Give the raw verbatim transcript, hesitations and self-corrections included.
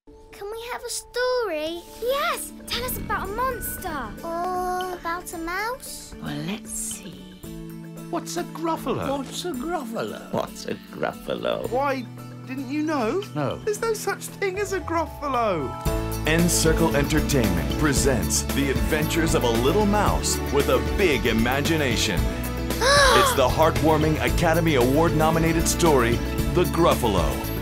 Can we have a story? Yes! Tell us about a monster. Or about a mouse? Well, let's see. What's a Gruffalo? What's a Gruffalo? What's a Gruffalo? Why, didn't you know? No. There's no such thing as a Gruffalo. N-Circle Entertainment presents the adventures of a little mouse with a big imagination. It's the heartwarming Academy Award-nominated story, The Gruffalo.